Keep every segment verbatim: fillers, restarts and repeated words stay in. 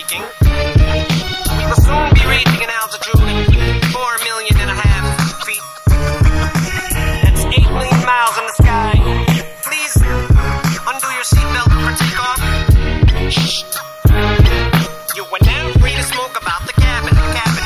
speaking. We will soon be reaching an altitude of four million and a half feet. That's eight million miles in the sky. Please undo your seatbelt for takeoff. Shh. You are now free to smoke about the cabin. Cabin.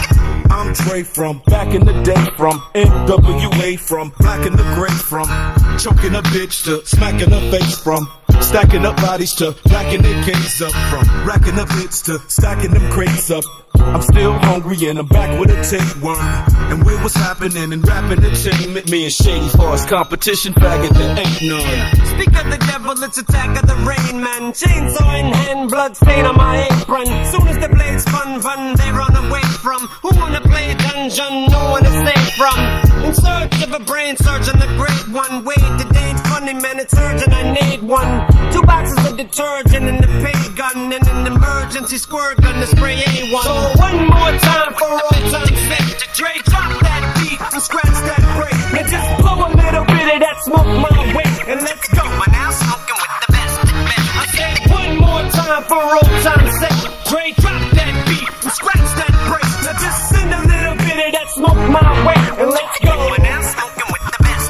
I'm Dre from back in the day, from N W A, from black and the gray, from choking a bitch to smacking her face, from stacking up bodies to racking their case up, from racking up hits to stacking them crates up. I'm still hungry and I'm back with a tapeworm. And with what's happening in rap entertainment, me and Shady Far's competition, faggot, there ain't none. Speak of the devil, it's attack of the rain man. Chainsaw in hand, blood stain on my apron. Soon as the blades fun fun, they run away from. Who wanna play a dungeon? No one is safe from. In search of a brain surgeon, the great one. Wait, it ain't funny, man, it's urgent, I need one. Two boxes of detergent and the pay gun, and an emergency squirt gun to spray A one. So one more time for all time set. Dre, drop that beat and scratch that break, and just blow a little bit of that smoke my way, and let's go. We're now smoking with the best, best. I said one more time for old time set. Dre, drop that beat and scratch that break, now just send a little bit of that smoke my way, and let's go. We're now smoking with the best,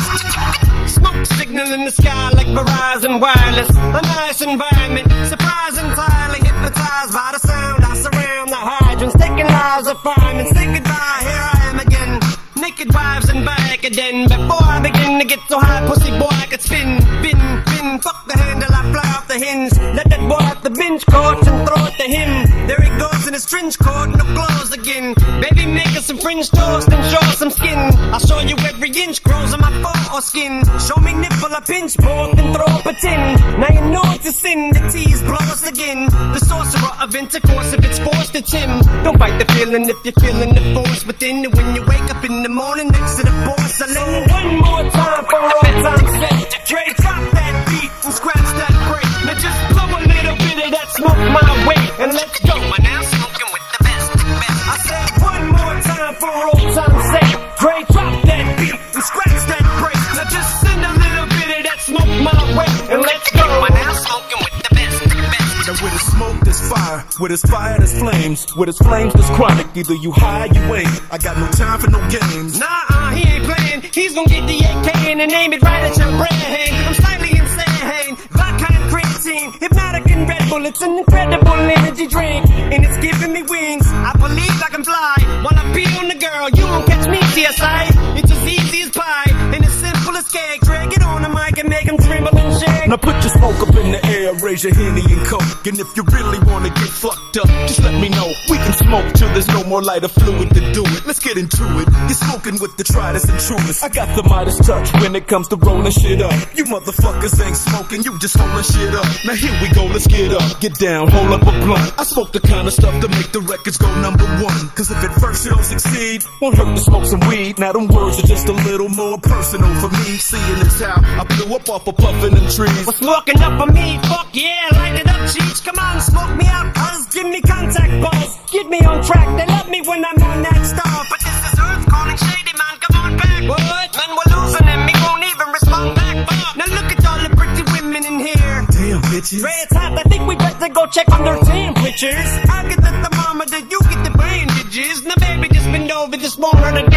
best. Smoke signal in the sky like Verizon Wireless. A nice environment, surprise entirely hypnotized by the sound I surround the hydrants, taking lives of firemen. Say goodbye, here I am again. Naked wives and Vicodin. Before I begin to get so high, pussy boy, I could spin, spin, spin. Fuck the handle, I fly off the hinge. Let that boy off the bench coach and throw it to him. There he goes in his trench coat, no clothes again. Baby, make us some French toast and show us some skin. I'll show you every inch grows on my foreskin. Show me nipple, a pinch both and throw up a tin. Now you know it's a sin, the tease blow us again. The sorcerer of intercourse, if it's forced, it's him. Don't fight the feeling if you're feeling the force within. When you wake up in the morning next to the porcelain. One more time for all time set. Dre, drop that beat and scratch that break. Now just blow a little bit of that smoke my way, and let's go. We're now smoking with the best, best. I said one more time for old time set. Dre, drop that beat and scratch that break. Now just send a little bit of that smoke my way, and let's go. We're now smoking with the best, best. Now with his smoke, there's fire. With his fire, there's flames. With his flames, there's chronic. Either you high, you ain't. I got no time for no games. Nah, he ain't playing. He's gonna get the A K and aim it right at your brain. I'm slightly insane. Vodka and creatine, hypnotic and Red Bull. It's an incredible energy drink, and it's giving me wings. I believe I can fly. Wanna be on the girl, you won't catch me, C S I. It's as easy as pie, and as simple as cake. Drag it on the mic and make them tremble and shake. Now put your smoke up in the air, raise your Henny and Coke. And if you really wanna get fucked up, just let me know. We can smoke till there's no more lighter fluid to do it. Let's get into it. You're smoking with the tritest and truest. I got the Midas touch when it comes to rolling shit up. You motherfuckers ain't smoking, you just holding shit up. Now here we go, let's get up, get down, hold up a blunt. I smoke the kind of stuff to make the records go number one. Cause if at first you don't succeed, won't hurt to smoke some weed. Now them words are just a little more personal for me. Seeing as how I blew up off of puffin' them trees. What's smoking up for me? Fuck yeah, light it up, Cheech. Come on, smoke me out, cuz. Give me contact buzz. Get me on track. They love me when I'm on that star. But this is Earth calling Shady, man. Come on back. What? Man, we're losing him. He won't even respond back. Fuck. Now look at all the pretty women in here. Damn, bitches. Ray, it's hot. I think we better go check on their temperatures. I get the thermometer, you get the bandages. Now baby, just bend over this morning and